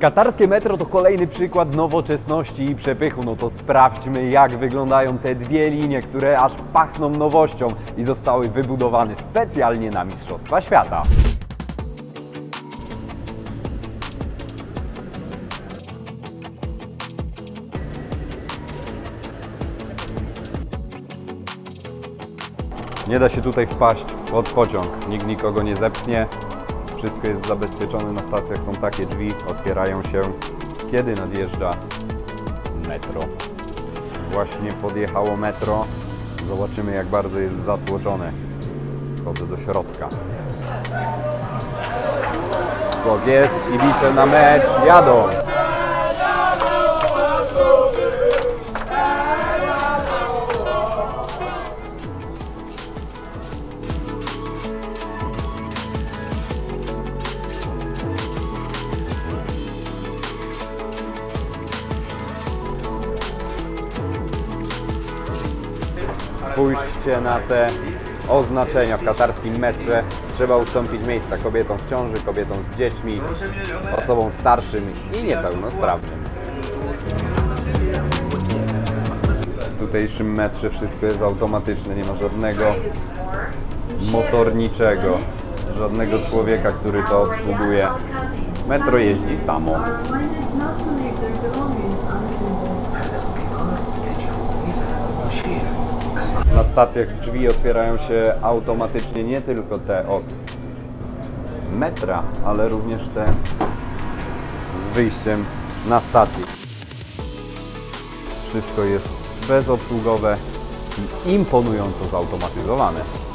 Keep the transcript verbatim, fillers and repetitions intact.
Katarskie metro to kolejny przykład nowoczesności i przepychu. No to sprawdźmy, jak wyglądają te dwie linie, które aż pachną nowością i zostały wybudowane specjalnie na Mistrzostwa Świata. Nie da się tutaj wpaść pod pociąg, nikt nikogo nie zepchnie. Wszystko jest zabezpieczone, na stacjach są takie drzwi, otwierają się, kiedy nadjeżdża metro. Właśnie podjechało metro, zobaczymy, jak bardzo jest zatłoczone. Wchodzę do środka. Tak jest, kibice na mecz jadą. Spójrzcie na te oznaczenia w katarskim metrze. Trzeba ustąpić miejsca kobietom w ciąży, kobietom z dziećmi, osobom starszym i niepełnosprawnym. W tutejszym metrze wszystko jest automatyczne, nie ma żadnego motorniczego, żadnego człowieka, który to obsługuje. Metro jeździ samo. Na stacjach drzwi otwierają się automatycznie, nie tylko te od metra, ale również te z wyjściem na stacji. Wszystko jest bezobsługowe i imponująco zautomatyzowane.